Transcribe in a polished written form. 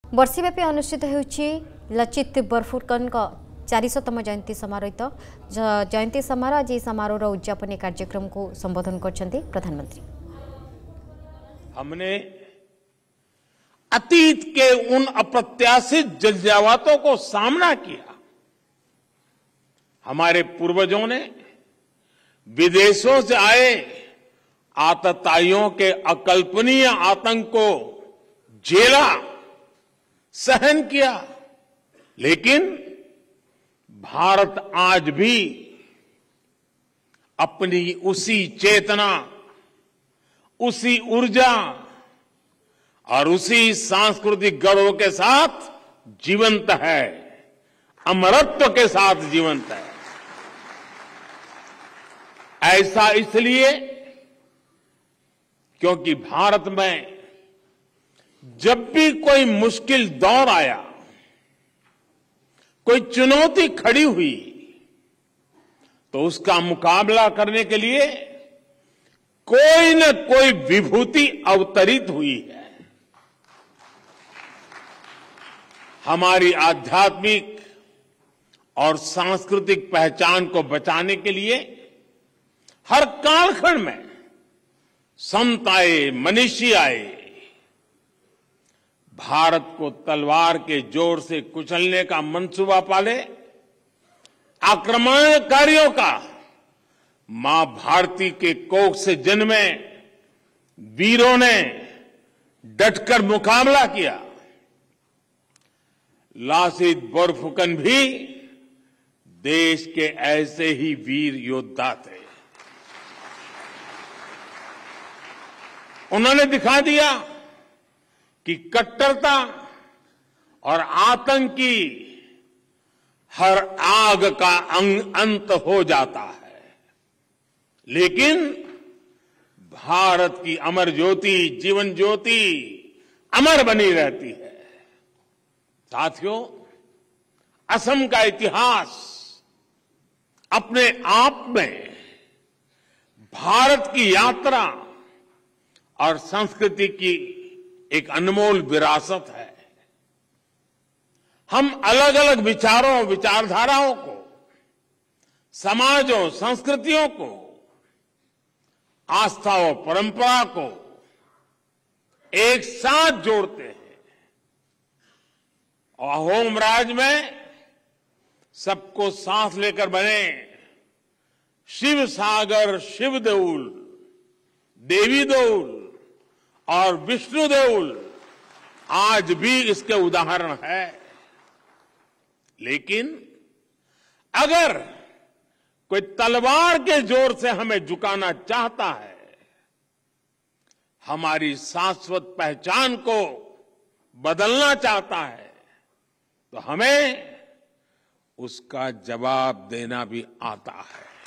वर्षव्यापी अनुष्ठित होउछि लचित बोरफुकन 400तम जयंती समारोहित जयंती समारोह आज समारोह उद्यापन कार्यक्रम को संबोधन करछन्ती प्रधानमंत्री। हमने अतीत के उन अप्रत्याशित जलजावातों को सामना किया। हमारे पूर्वजों ने विदेशों से आए आतताइयों के अकल्पनीय आतंक को झेला, सहन किया, लेकिन भारत आज भी अपनी उसी चेतना, उसी ऊर्जा और उसी सांस्कृतिक गौरव के साथ जीवंत है, अमरत्व के साथ जीवंत है। ऐसा इसलिए क्योंकि भारत में जब भी कोई मुश्किल दौर आया, कोई चुनौती खड़ी हुई, तो उसका मुकाबला करने के लिए कोई न कोई विभूति अवतरित हुई है। हमारी आध्यात्मिक और सांस्कृतिक पहचान को बचाने के लिए हर कालखंड में संत आए, मनीषी आए। भारत को तलवार के जोर से कुचलने का मंसूबा पाले आक्रमणकारियों का मां भारती के कोख से जन्मे वीरों ने डटकर मुकाबला किया। लासित बोरफुकन भी देश के ऐसे ही वीर योद्धा थे। उन्होंने दिखा दिया कि कट्टरता और आतंक की हर आग का अंत हो जाता है, लेकिन भारत की अमर ज्योति, जीवन ज्योति अमर बनी रहती है। साथियों, असम का इतिहास अपने आप में भारत की यात्रा और संस्कृति की एक अनमोल विरासत है। हम अलग अलग विचारों, विचारधाराओं को, समाजों, संस्कृतियों को, आस्थाओं, परंपरा को एक साथ जोड़ते हैं और अहोम राज में सबको सांस लेकर बने शिव सागर, शिव देउल, देवी देउल और विष्णु देउल आज भी इसके उदाहरण है। लेकिन अगर कोई तलवार के जोर से हमें झुकाना चाहता है, हमारी शाश्वत पहचान को बदलना चाहता है, तो हमें उसका जवाब देना भी आता है।